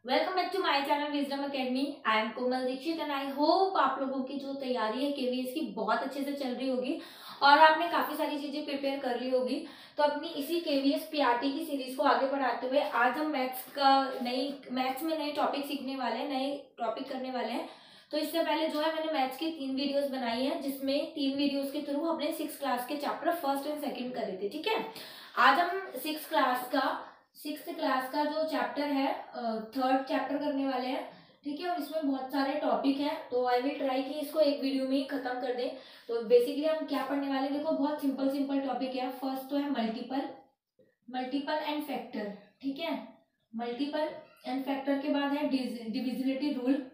Welcome back to my channel wisdom academy. I am Komal Dixit and I hope आप लोगों की जो तैयारी है केवीएस की बहुत अच्छे से चल रही होगी और आपने काफी सारी चीजें प्रिपेयर कर ली होगी। तो अपनी इसी केवीएस पीआरटी की सीरीज को आगे बढ़ाते हुए आज हम मैथ्स में नए टॉपिक सीखने वाले हैं, नए टॉपिक करने वाले हैं। तो इससे पहले जो है मैंने मैथ्स की 3 वीडियोस बनाई है, जिसमें 3 वीडियोस के थ्रू हमने 6 क्लास के चैप्टर फर्स्ट एंड सेकंड करे थे। ठीक है, आज हम 6th क्लास का जो चैप्टर है थर्ड चैप्टर करने वाले हैं। ठीक है, और इसमें बहुत सारे टॉपिक हैं, तो आई विल ट्राई कि इसको एक वीडियो में ही खत्म कर दें। तो बेसिकली हम क्या पढ़ने वाले हैं, देखो बहुत सिंपल सिंपल टॉपिक है। फर्स्ट तो है मल्टीपल एंड फैक्टर। ठीक है, मल्टीपल एंड फैक्टर के बाद है डिविजिबिलिटी रूल।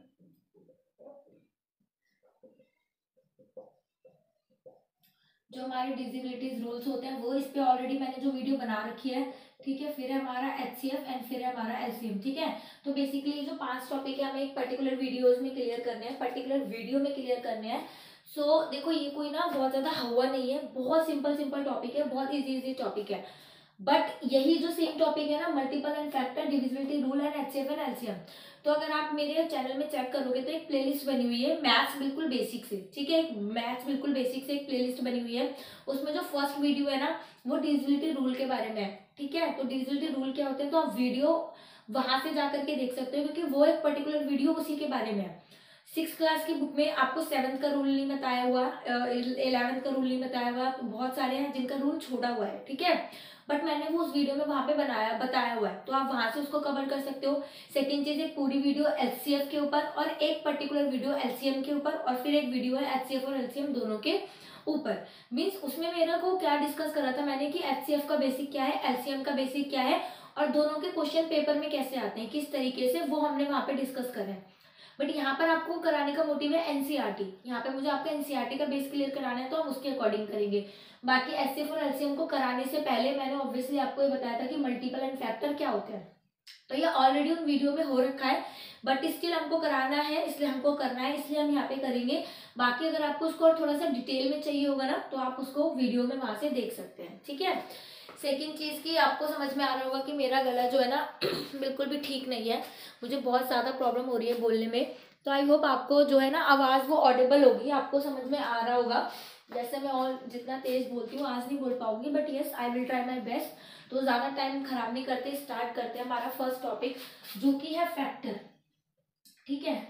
जो हमारे डिविजिबिलिटी रूल्स होते हैं वो इस पे ऑलरेडी मैंने जो वीडियो बना रखी है। ठीक है, फिर है हमारा एचसीएफ एंड फिर है हमारा एलसीएम। ठीक है, तो बेसिकली जो 5 टॉपिक है हमें एक पर्टिकुलर वीडियोस में क्लियर करने हैं, पर्टिकुलर वीडियो में क्लियर करने हैं। सो देखो ये कोई ना बहुत ज्यादा हवा नहीं है, बहुत सिंपल सिंपल टॉपिक है, बहुत इजी टॉपिक है। बट यही जो सेम टॉपिक है ना, multiple and factor, divisibility rule and HCF and LCM, तो अगर आप मेरे चैनल में चेक करोगे तो एक प्लेलिस्ट बनी हुई है मैथ्स बिल्कुल बेसिक से। ठीक है, मैथ्स बिल्कुल बेसिक से एक प्लेलिस्ट बनी हुई है। उसमें जो फर्स्ट वीडियो है ना वो डिविजिबिलिटी रूल के बारे में है। ठीक है, तो डिविजिबिलिटी रूल क्या होते हैं तो आप वीडियो वहां से जाकर के देख सकते हो, क्योंकि वो एक पर्टिकुलर वीडियो उसी के बारे में है। 6th क्लास की बुक में आपको 7th का रूल नहीं बताया हुआ, 11th का रूल नहीं बताया हुआ, बहुत सारे हैं जिनका रूल छोड़ा हुआ है। ठीक है, बट मैंने वो उस वीडियो में वहां पे बताया हुआ है, तो आप वहां से उसको कवर कर सकते हो। सेकंड चीज, एक पूरी वीडियो एचसीएफ के ऊपर और एक पर्टिकुलर वीडियो एलसीएम के ऊपर, और फिर एक वीडियो है एचसीएफ और एलसीएम दोनों के ऊपर। मीन्स उसमें मेरा को क्या डिस्कस करा था मैंने कि एचसीएफ का बेसिक क्या है, एलसीएम का बेसिक क्या है, और दोनों के क्वेश्चन पेपर में कैसे आते हैं, किस तरीके से, वो हमने वहां पे डिस्कस करा है। बट यहाँ पर आपको कराने का मोटिव है एनसीईआरटी। यहाँ पे मुझे आपका एनसीईआरटी का बेस क्लियर कराना है, तो हम उसके अकॉर्डिंग करेंगे। बाकी एचसीएफ और एलसीएम को कराने से पहले मैंने ऑब्वियसली आपको ये बताया था कि मल्टीपल एंड फैक्टर क्या होते हैं, तो ये ऑलरेडी उन वीडियो में हो रखा है, बट स्टिल हमको कराना है, इसलिए हमको करना है, इसलिए हम यहाँ पे करेंगे। बाकी अगर आपको उसको और थोड़ा सा डिटेल में चाहिए होगा ना, तो आप उसको वीडियो में वहां से देख सकते हैं। ठीक है, सेकेंड चीज की आपको समझ में आ रहा होगा कि मेरा गला जो है ना बिल्कुल भी ठीक नहीं है, मुझे बहुत ज्यादा प्रॉब्लम हो रही है बोलने में। तो आई होप आपको जो है ना आवाज वो ऑडिबल होगी, आपको समझ में आ रहा होगा। जैसे मैं और जितना तेज बोलती हूँ आज नहीं बोल पाऊंगी, but yes I will try my best. तो ज्यादा टाइम खराब नहीं करते, स्टार्ट करते हैं हमारा फर्स्ट टॉपिक जो कि है फैक्टर। ठीक है,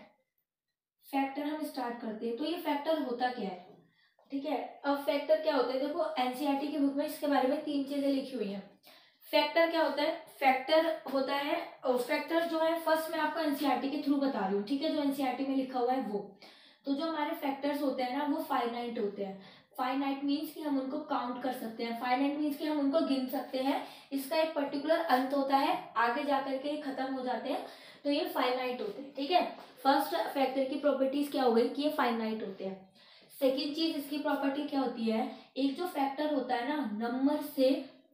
फैक्टर हम स्टार्ट करते हैं। तो ये फैक्टर होता क्या है? ठीक है, अब फैक्टर क्या होता है, देखो एनसीईआरटी की बुक में इसके बारे में 3 चीजें लिखी हुई हैं। फैक्टर क्या होता है? फैक्टर होता है, फैक्टर जो है फर्स्ट मैं आपको एनसीईआरटी के थ्रू बता रही हूँ। ठीक है, जो एनसीईआरटी में लिखा हुआ है वो, तो जो हमारे फैक्टर्स होते हैं ना वो फाइनाइट होते हैं। फाइनाइट मीन्स कि हम उनको काउंट कर सकते हैं, फाइनाइट मीन्स कि हम उनको गिन सकते हैं। इसका एक पर्टिकुलर अंत होता है, आगे जाकर के खत्म हो जाते हैं, तो ये फाइनाइट होते हैं। ठीक है, फर्स्ट फैक्टर की प्रॉपर्टीज क्या हो गई कि ये फाइनाइट होते हैं। सेकेंड चीज इसकी प्रॉपर्टी क्या होती है, एक जो फैक्टर होता है ना नंबर से,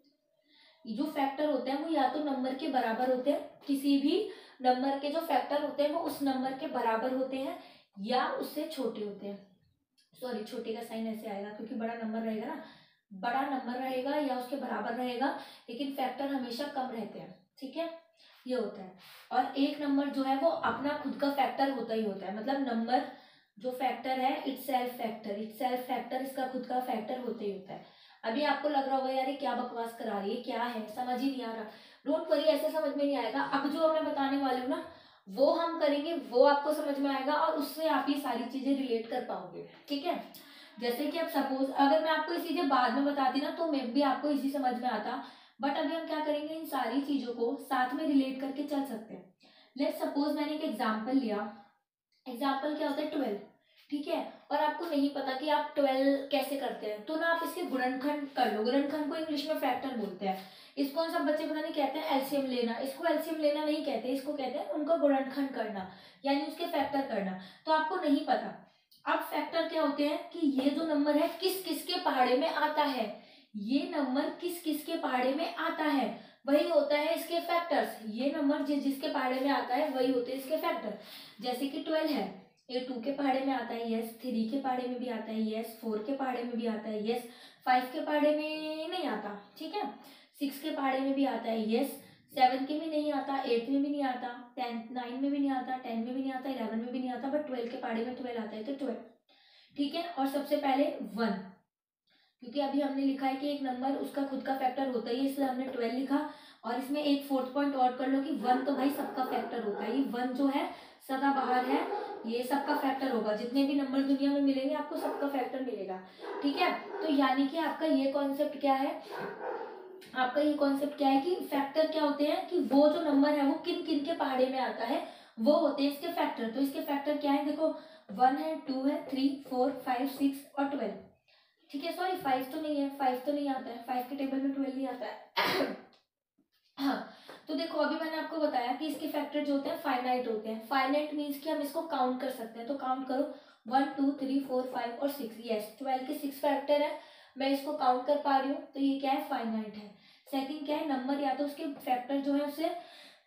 जो फैक्टर होते हैं वो या तो नंबर के बराबर होते हैं, किसी भी नंबर के जो फैक्टर होते हैं वो उस नंबर के बराबर होते हैं या उससे छोटे होते हैं। सॉरी, छोटे का साइन ऐसे आएगा क्योंकि बड़ा नंबर रहेगा ना, बड़ा नंबर रहेगा या उसके बराबर रहेगा, लेकिन फैक्टर हमेशा कम रहते हैं। ठीक है, ये होता है। और एक नंबर जो है वो अपना खुद का फैक्टर होता ही होता है, मतलब नंबर जो फैक्टर है इटसेल्फ फैक्टर इसका खुद का फैक्टर होता ही होता है। अभी आपको लग रहा होगा यार ये क्या बकवास करा रही है, क्या है, समझ ही नहीं आ रहा। डोंट वरी, ऐसे समझ में नहीं आएगा। अब जो मैं बताने वाली हूँ ना वो हम करेंगे, वो आपको समझ में आएगा और उससे आप ये सारी चीजें रिलेट कर पाओगे। ठीक है, जैसे कि अब सपोज अगर मैं आपको ये चीजें बाद में बताती ना तो मैं भी आपको इसी समझ में आता, बट अभी हम क्या करेंगे, इन सारी चीजों को साथ में रिलेट करके चल सकते हैं। लेट सपोज मैंने एक एग्जाम्पल लिया, एग्जाम्पल क्या होता है 12। ठीक है, और आपको नहीं पता कि आप 12 कैसे करते हैं, तो ना आप इसके गुणनखंड कर लो। गुणनखंड को इंग्लिश में फैक्टर बोलते हैं। इसको सब बच्चे पता नहीं कहते हैं एलसीएम लेना, इसको एलसीएम लेना नहीं कहते, इसको कहते हैं उनका गुणनखंड करना, यानी उसके फैक्टर करना। तो आपको नहीं पता। अब फैक्टर क्या होते हैं कि ये जो नंबर है किस किस के पहाड़े में आता है, ये नंबर किस किस के पहाड़े में आता है, वही होता है इसके फैक्टर्स। ये नंबर जिसके पहाड़े में आता है वही होते हैं इसके फैक्टर। जैसे कि 12 है, ये 2 के पहाड़े में आता है, यस। 3 के पहाड़े में भी आता है, यस। 4 के पहाड़े में भी आता है, यस। 5 के पहाड़े में नहीं आता। ठीक है, 6 के पहाड़े में भी आता है, यस। 7 के में नहीं आता, 8 में भी नहीं आता, 10 9 में भी नहीं आता, 10 में भी नहीं आता, 11 में भी नहीं आता, बट 12 के पहाड़े में 12 आता है, तो 12। ठीक है, और सबसे पहले 1, क्योंकि अभी हमने लिखा है कि एक नंबर उसका खुद का फैक्टर होता है, इसलिए हमने 12 लिखा। और इसमें एक 4th पॉइंट और कर लो कि 1 तो भाई सबका फैक्टर होता है, ये 1 जो है सदाबहार है, ये सबका फैक्टर होगा, जितने भी नंबर दुनिया में मिलेंगे आपको सबका फैक्टर मिलेगा। ठीक है, तो यानी कि आपका ये कॉन्सेप्ट क्या है, आपका ये कॉन्सेप्ट क्या है कि फैक्टर क्या होते हैं, कि वो जो नंबर है वो किन किन के पहाड़े में आता है, वो होते हैं इसके फैक्टर। तो इसके फैक्टर क्या है, देखो 1 है, 2 है, 3 4 5 6 और 12। ठीक है, सॉरी 5 तो नहीं है, 5 तो नहीं आता है, 5 के टेबल में 12 नहीं आता है। हाँ, तो देखो अभी मैंने आपको बताया कि इसके फैक्टर जो होते हैं फाइनाइट होते हैं। फाइनाइट मीन्स कि हम इसको काउंट कर सकते हैं, तो काउंट करो 1 2 3 4 5 और 6। यस, 12 के 6 फैक्टर है, मैं इसको काउंट कर पा रही हूँ, तो ये क्या है, फाइनाइट है। सेकंड क्या है, नंबर या तो उसके फैक्टर जो है उससे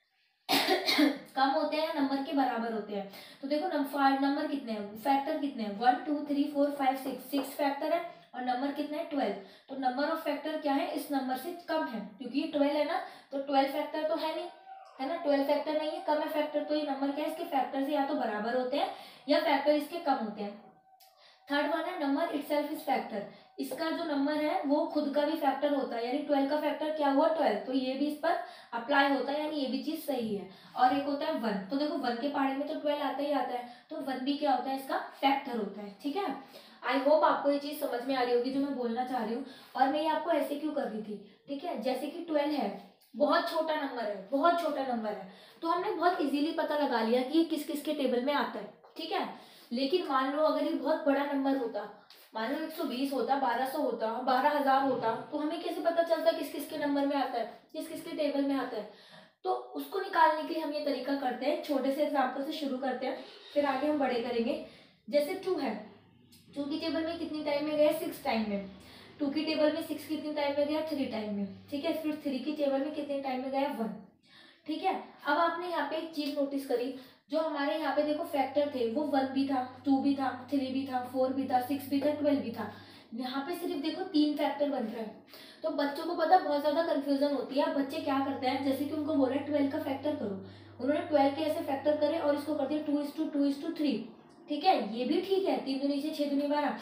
कम होते हैं, नंबर के बराबर होते हैं। तो देखो नंबर कितने हैं, फैक्टर कितने हैं, 1 2 3 4 5 6, 6 फैक्टर है, और नंबर कितना है 12। तो नंबर ऑफ फैक्टर क्या है, इस नंबर से कम है, क्योंकि ये 12 है ना, तो 12 फैक्टर तो है नहीं, है ना, 12 फैक्टर नहीं है, कम है फैक्टर, तो ये नंबर क्या है, इसके फैक्टर से या तो बराबर होते हैं या फैक्टर इसके कम होते हैं। थर्ड वन है नंबर इटसेल्फ इज फैक्टर, इसका जो नंबर है वो खुद का भी फैक्टर होता है, यानी 12 का फैक्टर क्या हुआ 12, तो ये भी इस पर अप्लाई होता है, यानी ये भी चीज सही है। और एक होता है 1, तो देखो 1 के पहाड़े में तो 12 आता ही आता है, तो 1 भी क्या होता है, इसका फैक्टर होता है। ठीक है, आई होप आपको ये चीज समझ में आ रही होगी जो मैं बोलना चाह रही हूँ। और मैं ये आपको ऐसे क्यों कर रही थी, ठीक है, जैसे कि 12 है, बहुत छोटा नंबर है, बहुत छोटा नंबर है, तो हमने बहुत इजीली पता लगा लिया कि ये किस किस के टेबल में आता है। ठीक है, लेकिन मान लो अगर ये बहुत बड़ा नंबर होता, मान लो 120 होता, 1200 होता, 12,000 होता, तो हमें कैसे पता चलता किस किस के नंबर में आता है, किस किस के टेबल में आता है। तो उसको निकालने के लिए हम ये तरीका करते हैं, छोटे से एग्जाम्पल से शुरू करते हैं, फिर आगे हम बड़े करेंगे। जैसे 2 है, 2 की टेबल में कितनी टाइम में गया, 6 टाइम में। 2 की टेबल में 6 कितनी टाइम में गया, 3 टाइम में। ठीक है, फिर 3 की टेबल में कितने टाइम में गया, 1। ठीक है, अब आपने यहाँ पे एक चीज नोटिस करी, जो हमारे यहाँ पे देखो फैक्टर थे वो 1 भी था, 2 भी था, 3 भी था, 4 भी था, 6 भी था, 12 भी था। यहाँ पे सिर्फ देखो 3 फैक्टर बन रहे हैं। तो बच्चों को पता बहुत ज्यादा कंफ्यूजन होती है। अब बच्चे क्या करते हैं, जैसे कि उनको बोल रहे हैं 12 का फैक्टर करो, उन्होंने 12 के ऐसे फैक्टर करे और इसको कर दिया 2:2:3। ठीक है, ये भी ठीक है, 3 दूनी 6, 6 दूनी 12,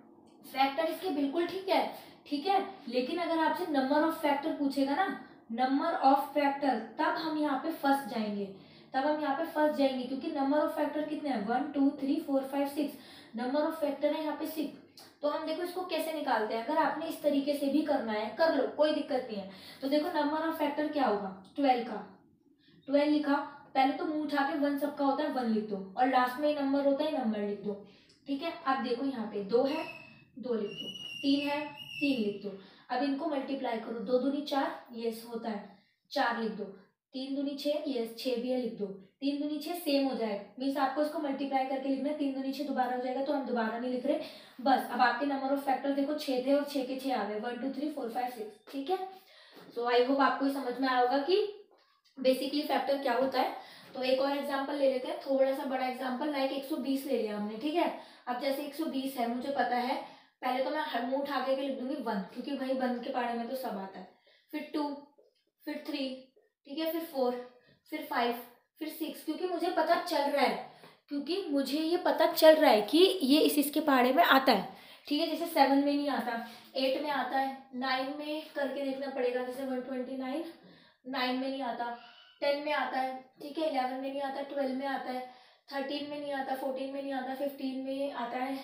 फैक्टर इसके बिल्कुल ठीक है। ठीक है, लेकिन अगर आपसे नंबर ऑफ फैक्टर पूछेगा ना, नंबर ऑफ फैक्टर, तब हम यहाँ पे फंस जाएंगे, तब हम यहाँ पे फंस जाएंगे, क्योंकि नंबर ऑफ फैक्टर कितने हैं, 1 2 3 4 5 6, नंबर ऑफ फैक्टर है यहाँ पे 6। तो हम देखो इसको कैसे निकालते हैं, अगर आपने इस तरीके से भी करना है कर लो, कोई दिक्कत नहीं है। तो देखो नंबर ऑफ फैक्टर क्या होगा, 12 का, 12 लिखा, पहले तो मुंह उठा के 1 सबका होता है, 1 लिख दो, और लास्ट में नंबर होता है, नंबर लिख दो। ठीक है, अब देखो यहाँ पे 2 है, 2 लिख दो, 3 है, 3 लिख दो। अब इनको मल्टीप्लाई करो, 2 दूनी 4, यस होता है, 4 लिख दो, 3 दूनी 6, यस 6 भी है, लिख दो, 3 दूनी 6 सेम हो जाएगा, मीन्स आपको इसको मल्टीप्लाई करके लिखना है, 3 दूनी 6 दोबारा हो जाएगा, तो हम दोबारा नहीं लिख रहे। बस अब आपके नंबर ऑफ फैक्टर देखो 6 थे और 6 के 6 आ गए, 1 2 3 4 5 6। ठीक है, सो आई होप आपको समझ में आया होगा कि बेसिकली फैक्टर क्या होता है। तो एक और एग्जांपल ले लेते हैं, थोड़ा सा बड़ा एग्जांपल, लाइक 120 ले लिया हमने। ठीक है, अब जैसे 120 है, मुझे पता है, पहले तो मैं हर मुंह उठा के लिख दूंगी 1, क्योंकि भाई 1 के पहाड़े में तो सब आता है, फिर 2, फिर 3, ठीक है, फिर 4, फिर 5, फिर 6, क्योंकि मुझे पता चल रहा है, क्योंकि मुझे ये पता चल रहा है कि ये इसके पहाड़े में आता है। ठीक है, जैसे 7 में नहीं आता, 8 में आता है, 9 में करके देखना पड़ेगा, जैसे 129, 9 में नहीं आता, 10 में आता है, ठीक है, 11 में नहीं आता, 12 में आता है, 13 में नहीं आता, 14 में नहीं आता, 15 में आता है,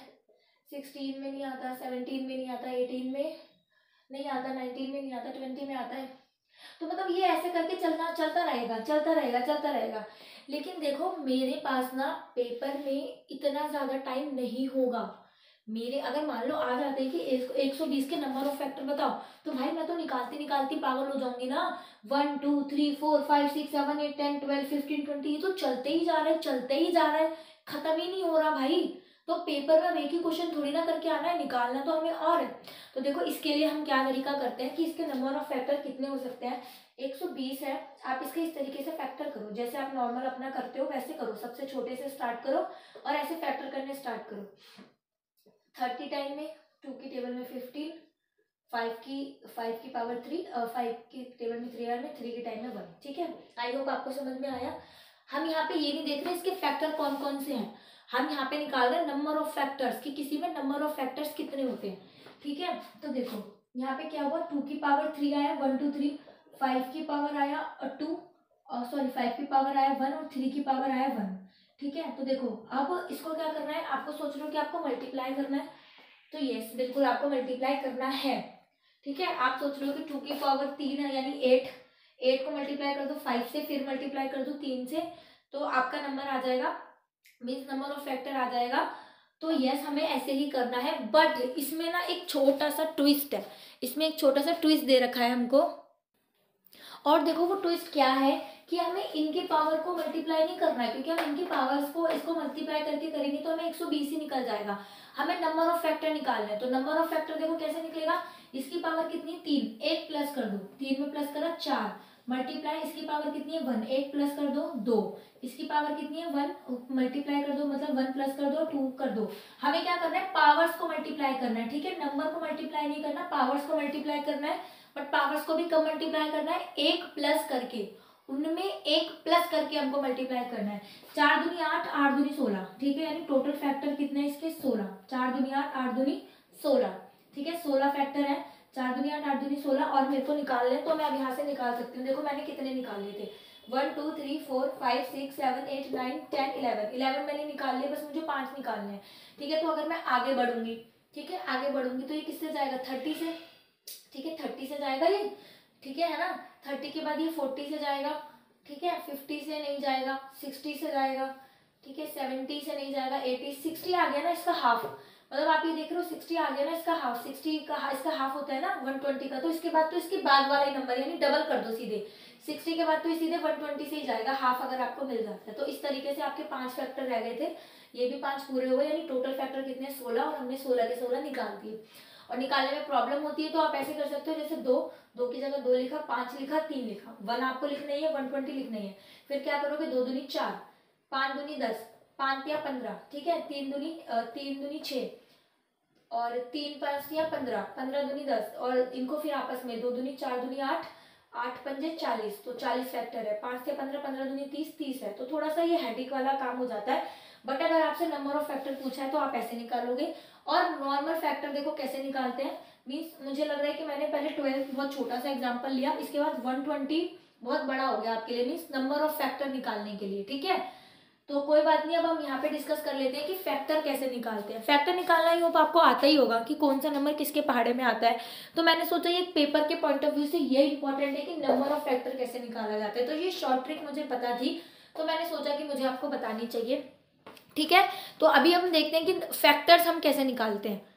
16 में नहीं आता, 17 में नहीं आता, 18 में नहीं आता, 19 में नहीं आता, 20 में आता है। तो मतलब ये ऐसे करके चलना, चलता रहेगा, चलता रहेगा, चलता रहेगा। लेकिन देखो मेरे पास ना पेपर में इतना ज्यादा टाइम नहीं होगा। मेरे अगर मान लो आ जाते हैं कि 120 के नंबर ऑफ फैक्टर बताओ, तो भाई मैं तो निकालती निकालती पागल हो जाऊंगी ना। 1 2 3 4 5 6 7 8 10 12 15 20, ये तो चलते ही जा रहा है, चलते ही जा रहा है, खत्म ही नहीं हो रहा भाई। तो पेपर में एक ही क्वेश्चन थोड़ी ना करके आना है, निकालना तो हमें और है। तो देखो इसके लिए हम क्या तरीका करते हैं कि इसके नंबर ऑफ फैक्टर कितने हो सकते हैं। 120 है, आप इसके इस तरीके से फैक्टर करो, जैसे आप नॉर्मल अपना करते हो वैसे करो, सबसे छोटे से स्टार्ट करो और ऐसे फैक्टर करने स्टार्ट करो। 30 टाइम में 2 की टेबल में 15, 5 की पावर 3, 5 की टेबल में 3 बार में, 3 के टाइम में 1। ठीक है, आई होप आपको समझ में आया। हम यहाँ पे ये नहीं देख रहे इसके फैक्टर कौन कौन से हैं, हम यहाँ पे निकाल रहे हैं नंबर ऑफ फैक्टर्स कि किसी में नंबर ऑफ फैक्टर्स कितने होते हैं। ठीक है, तो देखो यहाँ पे क्या हुआ, 2 की पावर 3 आया, 1 2 3, 5 की पावर आया 2, सॉरी 5 की पावर आया 1 और 3 की पावर आया 1। ठीक है, तो देखो अब इसको क्या करना है, आपको सोच रहे हो कि आपको मल्टीप्लाई करना है, तो यस बिल्कुल आपको मल्टीप्लाई करना है। ठीक है, आप सोच रहे हो कि 2 की पावर 3 है यानी 8 को मल्टीप्लाई कर दो 5 से, फिर मल्टीप्लाई कर दो 3 से, तो आपका नंबर आ जाएगा, मीन्स नंबर ऑफ फैक्टर आ जाएगा। तो यस हमें ऐसे ही करना है, बट इसमें ना एक छोटा सा ट्विस्ट है, इसमें एक छोटा सा ट्विस्ट दे रखा है हमको। और देखो वो ट्विस्ट क्या है कि हमें इनके पावर को मल्टीप्लाई नहीं करना है, क्योंकि हम इनकी पावर्स को इसको मल्टीप्लाई करके करेंगे तो हमें 120 ही निकल जाएगा। हमें नंबर ऑफ फैक्टर निकालना है, तो नंबर ऑफ फैक्टर देखो कैसे निकलेगा, इसकी पावर कितनी 3, 1 प्लस कर दो, 3 में प्लस करा 4, मल्टीप्लाई इसकी पावर कितनी है 1, 1 प्लस कर दो 2, इसकी पावर कितनी है 1, मल्टीप्लाई कर दो मतलब 1 प्लस कर दो 2 कर दो। हमें क्या करना है, पावर्स को मल्टीप्लाई करना है। ठीक है, नंबर को मल्टीप्लाई नहीं करना, पावर्स को मल्टीप्लाई करना है, बट पावर्स को भी कब मल्टीप्लाई करना है, 1 प्लस करके, उनमें 1 प्लस करके हमको मल्टीप्लाई करना है। 4 दूनी 8, 8 दूनी 16। ठीक है, यानी टोटल फैक्टर कितने हैं इसके 16, 4 दूनी 8, 8 दूनी 16। ठीक है, 16 फैक्टर है, 4 दूनी 8, 8 दूनी 16, और मेरे को निकाल लें तो मैं अब यहाँ से निकाल सकती हूँ। देखो मैंने कितने निकाल लिए थे, 1 2 3 4 5 6 7 8 9 10 11 मैंने निकाल लिए, बस मुझे 5 निकालने हैं। ठीक है, तो अगर मैं आगे बढ़ूंगी, ठीक है आगे बढ़ूंगी तो ये किससे जाएगा 30 से। ठीक है, 30 से जाएगा ये, ठीक है ना, 30 के बाद ये 40 से जाएगा। ठीक है, 50 से नहीं जाएगा, 60 से जाएगा। ठीक है, 70 से नहीं जाएगा, 80 60 आ गया ना इसका हाफ, मतलब आप ये देख रहे हो 60 आ गया ना इसका हाफ, 60 का इसका हाफ होता है ना 120 का, तो इसके बाद तो इसके बाद वाला ही नंबर यानी डबल कर दो सीधे, 60 के बाद तो ये सीधे 120 से ही जाएगा हाफ, अगर आपको मिल जाता है। तो इस तरीके से आपके 5 फैक्टर रह गए थे, ये भी 5 पूरे हुए, यानी टोटल फैक्टर कितने 16, और हमने 16 के 16 निकाल दिए। और निकालने में प्रॉब्लम होती है तो आप ऐसे कर सकते हो, जैसे 2 की जगह 2 लिखा, 5 लिखा, 3 लिखा, 1 आपको लिखना ही है, 120 लिखना ही है। फिर क्या करोगे, 2 दूनी 4, 5 दूनी 10, 5 या 15। ठीक है, 3 दूनी 6, और 3 5 या 15, 15 दूनी 10, और इनको फिर आपस में 2 दूनी 4 दूनी 8, 8 पंजे 40, तो 40 फैक्टर है, 5 से 15, 15 दूनी 30, 30 है। तो थोड़ा सा ये हेडिक वाला काम हो जाता है, बट अगर आपसे नंबर ऑफ फैक्टर पूछा है तो आप ऐसे निकालोगे। और नॉर्मल फैक्टर देखो कैसे निकालते हैं, मीन्स मुझे लग रहा है कि मैंने पहले 12 बहुत छोटा सा एग्जाम्पल लिया, इसके बाद 120 बहुत बड़ा हो गया आपके लिए, मीन्स नंबर ऑफ फैक्टर निकालने के लिए। ठीक है, तो कोई बात नहीं, अब हम यहाँ पे डिस्कस कर लेते हैं कि फैक्टर कैसे निकालते हैं। फैक्टर निकालना ही होप आपको आता ही होगा कि कौन सा नंबर किसके पहाड़े में आता है। तो मैंने सोचा ये पेपर के पॉइंट ऑफ व्यू से ये इंपॉर्टेंट है कि नंबर ऑफ फैक्टर कैसे निकाला जाता है, तो ये शॉर्ट ट्रिक मुझे पता थी, तो मैंने सोचा कि मुझे आपको बतानी चाहिए। ठीक है, तो अभी हम देखते हैं कि फैक्टर्स हम कैसे निकालते हैं।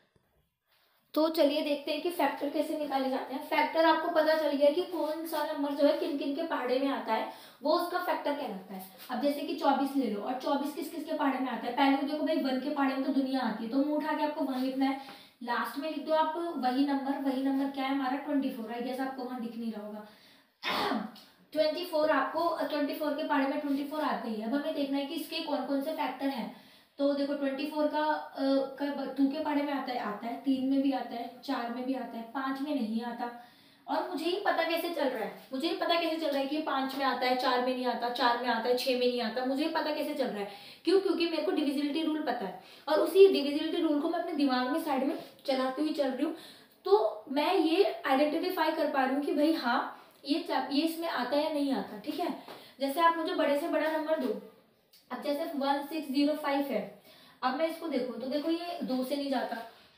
तो चलिए देखते हैं कि फैक्टर कैसे निकाले जाते हैं। फैक्टर आपको पता चल गया कि कौन सा नंबर जो है किन किन के पहाड़े में आता है, वो उसका फैक्टर कहलाता है। अब जैसे कि 24 ले लो, और 24 किस किस के पहाड़े में आता है, पहले तो देखो भाई 1 के पहाड़े में तो दुनिया आती है, तो मुंह उठा के आपको 1 लिखना है, लास्ट में लिख दो आप वही नंबर क्या है हमारा 24, आई गेस आपको वहां दिख नहीं रहा होगा 24, आपको 24 के पहाड़े में 24 आते ही है। अब हमें देखना है कि इसके कौन कौन से फैक्टर हैं। तो देखो 24 का 2 के पहाड़े में आता है 3 में भी आता है, 4 में भी आता है, 5 में नहीं आता। और मुझे ही पता कैसे चल रहा है, मुझे ही पता कैसे चल रहा है कि 5 में आता है, 4 में नहीं आता, 4 में आता है, 6 में नहीं आता, मुझे ही पता कैसे चल रहा है। क्यों, क्योंकि मेरे को डिविजिबिलिटी रूल पता है, और उसी डिविजिबिलिटी रूल को मैं अपने दिमाग में साइड में चलाते हुए चल रही हूँ, तो मैं ये आइडेंटिफाई कर पा रही हूँ कि भाई हाँ ये इसमें आता है या नहीं आता। ठीक है, जैसे आप मुझे बड़े से बड़ा नंबर दो, अब जैसे 1605 है, अब मैं इसको देखूं तो देखो ये 2 से नहीं जाता,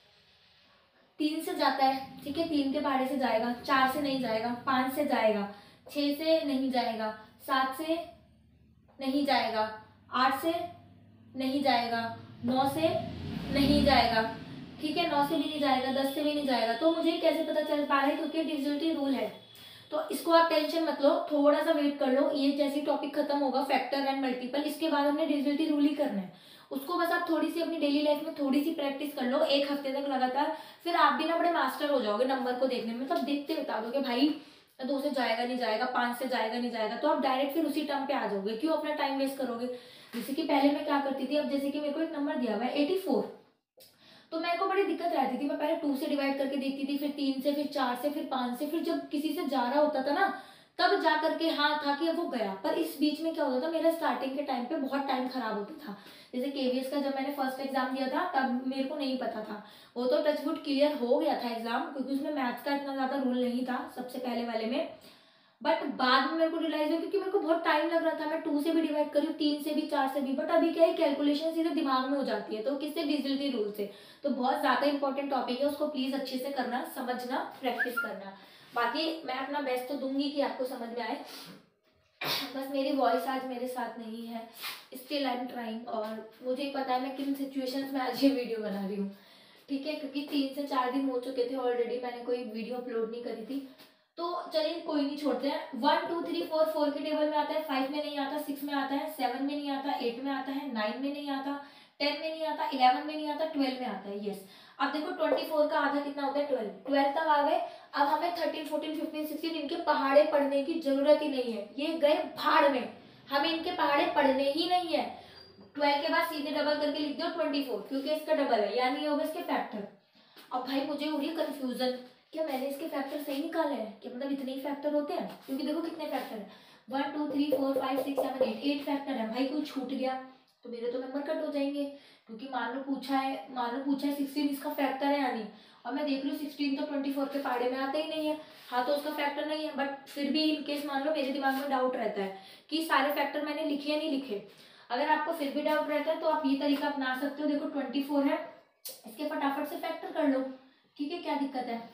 3 से जाता है। ठीक है, 3 के पहाड़े से जाएगा, 4 से नहीं जाएगा, 5 से जाएगा, 6 से नहीं जाएगा, 7 से नहीं जाएगा, 8 से नहीं जाएगा, 9 से नहीं जाएगा। ठीक है, 9 से भी नहीं जाएगा, 10 से भी नहीं जाएगा। तो मुझे कैसे पता चल पा रहा है, क्योंकि डिविजिबिलिटी रूल है। तो इसको आप टेंशन मत लो, थोड़ा सा वेट कर लो, ये जैसे टॉपिक खत्म होगा फैक्टर एंड मल्टीपल, इसके बाद हमने डिविजिबिलिटी रूल ही करना है। उसको बस आप थोड़ी सी अपनी डेली लाइफ में थोड़ी सी प्रैक्टिस कर लो, 1 हफ्ते तक लगातार, फिर आप भी ना बड़े मास्टर हो जाओगे नंबर को देखने में। मतलब देखते बता दोगे भाई 2 से जाएगा नहीं जाएगा, 5 से जाएगा नहीं जाएगा, तो आप डायरेक्ट फिर उसी टर्म पे आ जाओगे, क्यों अपना टाइम वेस्ट करोगे। जैसे कि पहले मैं क्या करती थी, अब जैसे कि मेरे को एक नंबर दिया हुआ है 84, तो मेरे को बड़ी दिक्कत रहती थी। मैं पहले 2 से डिवाइड करके देखती थी, फिर 3 से, फिर 4 से, फिर 5 से, फिर जब किसी से जा रहा होता था ना तब जा करके हाँ था कि अब वो गया। पर इस बीच में क्या होता था, मेरा स्टार्टिंग के टाइम पे बहुत टाइम खराब होता था। जैसे केवीएस का जब मैंने फर्स्ट एग्जाम दिया था तब मेरे को नहीं पता था, वो तो टचवुड क्लियर हो गया था एग्जाम, क्योंकि उसमें मैथ्स का इतना ज्यादा रूल नहीं था सबसे पहले वाले में। बट बाद में मेरे को रियलाइज हुआ, क्योंकि मेरे को बहुत टाइम लग रहा था। मैं 2 से भी डिवाइड करी, 3 से भी, 4 से भी, बट अभी क्या है कैलकुलेशन सीधे दिमाग में हो जाती है। तो किससे, डिजिटल रूल से। तो बहुत ज्यादा इंपॉर्टेंट टॉपिक है, उसको प्लीज अच्छे से करना, समझना, प्रैक्टिस करना। बाकी मैं अपना बेस्ट तो दूंगी कि आपको समझ में आए। बस मेरी वॉइस आज मेरे साथ नहीं है, स्टिल आई एम ट्राइंग। और मुझे पता है मैं किन सिचुएशंस में आज ये वीडियो बना रही हूँ, ठीक है, क्योंकि 3 से 4 दिन हो चुके थे ऑलरेडी, मैंने कोई वीडियो अपलोड नहीं करी थी। तो चलिए कोई नहीं, छोड़ते हैं। 1 2 3 4 4 के टेबल में आता है, 5 में नहीं आता, 6 में आता है, 7 में नहीं आता, 8 में आता है, 9 में नहीं आता, 10 में नहीं आता, 11 में नहीं आता, 12 में आता है। यस, अब देखो 24 का आधा कितना होता है, 12। 12 तक आ गए। अब हमें 13 14 15 16 इनके पहाड़े पढ़ने की जरूरत ही नहीं है, ये गए भाड़ में, हमें इनके पहाड़े पढ़ने ही नहीं है। 12 के बाद सीधे डबल करके लिख दो 24, क्योंकि इसका डबल है, यानी ये होगा इसके फैक्टर। अब भाई मुझे हो रही है कंफ्यूजन, क्या मैंने इसके फैक्टर सही निकाले हैं, कि मतलब इतने ही फैक्टर होते हैं, क्योंकि देखो कितने फैक्टर है, 1 2 3 4 5 6 7 8, 8 फैक्टर है भाई। कोई छूट गया तो मेरे तो नंबर कट हो जाएंगे, क्योंकि मान लो पूछा है 16 इसका फैक्टर है यानी, और मैं देख रही हूँ 16 तो 24 के पहाड़े में आते ही नहीं है, हाँ तो उसका फैक्टर नहीं है। बट फिर भी इन केस मान लो मेरे दिमाग में डाउट रहता है कि सारे फैक्टर मैंने लिखे या नहीं लिखे। अगर आपको फिर भी डाउट रहता है तो आप ये तरीका अपना सकते हो। देखो 24 है, इसके फटाफट से फैक्टर कर लो, ठीक है, क्या दिक्कत है,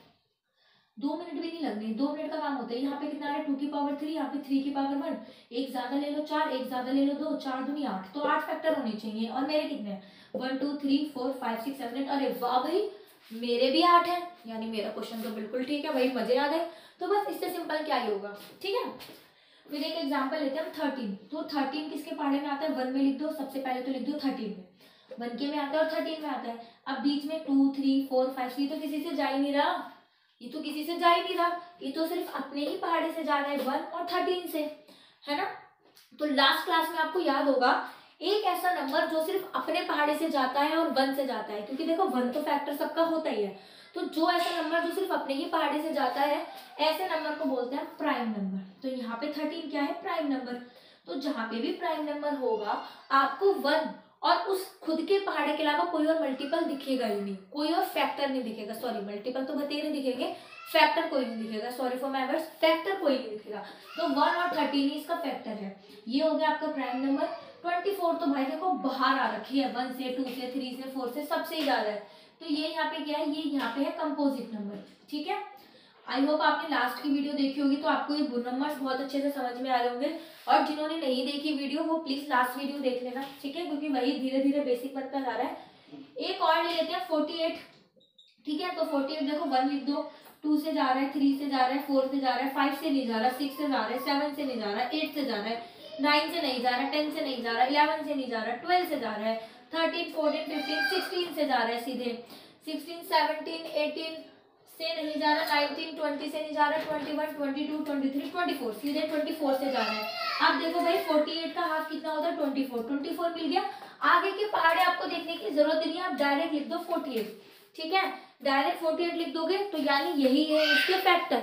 2 मिनट भी नहीं लगने, 2 मिनट का काम होता है। यहाँ पे कितना है 2 की पावर 3, यहाँ पे 3 की पावर 1, एक ज्यादा ले लो 4, एक ज्यादा ले लो 2, 4 दूनी 8, तो 8 फैक्टर होने चाहिए। और मेरे कितने हैं 1 2 3 4 5 6 7 8, अरे वाह भाई मेरे भी 8 है, यानी मेरा क्वेश्चन तो बिल्कुल ठीक है भाई, मजे आ गए। तो बस इससे सिंपल क्या ही होगा, ठीक है। फिर एक एग्जाम्पल लेते हैं 13। तो 13 किसके पहाड़े में आता है, 1 में लिख दो, सबसे पहले तो लिख दो 13 में, 1 के में आता है और 13 में आता है। अब बीच में 2 3 4 5, ये तो किसी से जा ही नहीं रहा, ये तो किसी से जा ही नहीं रहा, ये तो सिर्फ अपने ही पहाड़े से जा रहा है 1 और 13 से, है ना। तो लास्ट क्लास में आपको याद होगा एक ऐसा नंबर जो सिर्फ अपने पहाड़े से जाता है और 1 से जाता है, क्योंकि देखो 1 तो फैक्टर सबका होता ही है। तो जो ऐसा नंबर जो सिर्फ अपने ही पहाड़े से जाता है, ऐसे नंबर को बोलते हैं प्राइम नंबर। तो यहाँ पे 13 क्या है, प्राइम नंबर। तो जहां पे भी प्राइम नंबर होगा आपको 1 और उस खुद के पहाड़े के अलावा कोई और मल्टीपल दिखेगा ही नहीं, कोई और फैक्टर नहीं दिखेगा, सॉरी मल्टीपल तो बतेरे दिखेंगे, फैक्टर कोई नहीं दिखेगा, sorry for my words, factor कोई नहीं दिखेगा। तो 1 और 13 ही इसका फैक्टर है, ये हो गया आपका प्राइम नंबर। 24 तो भाई देखो बाहर आ रखी है, 1 से 2 से 3 से 4 से सबसे ही ज्यादा है, तो ये यहाँ पे क्या है, ये यहाँ पे है कंपोजिट नंबर, ठीक है। आई होप आपने लास्ट की वीडियो देखी होगी तो आपको ये नंबर्स बहुत अच्छे से समझ में आ रहे होंगे, और जिन्होंने नहीं देखी वीडियो वो प्लीज लास्ट वीडियो देख लेना, ठीक है, क्योंकि वही धीरे धीरे बेसिक बनता जा रहा है। एक और ले लेते हैं 48, ठीक है। तो 48 देखो 1 लिख दो, 2 से जा रहा है, 3 से जा रहा है, 4 से जा रहा है, 5 से नहीं जा रहा, 6 से जा रहा है, 7 से नहीं जा रहा है, 8 से जा रहा है, 9 से नहीं जा रहा है, 10 से नहीं जा रहा है, 11 से नहीं जा रहा है, 12 से जा रहा है, 13 14 15 16 से जा रहा है, सीधे 16 17 18 से नहीं जा रहा, 19 20 से नहीं जा रहा, 21 22 23 24 सीधे 24 से जा रहा है। अब देखो भाई 48 का हाफ कितना होता है 24 मिल गया। आगे के पहाड़े आपको देखने की जरूरत नहीं है, आप डायरेक्ट लिख दो 48, ठीक है, डायरेक्ट 48 लिख दोगे तो यानी यही है इसके फैक्टर।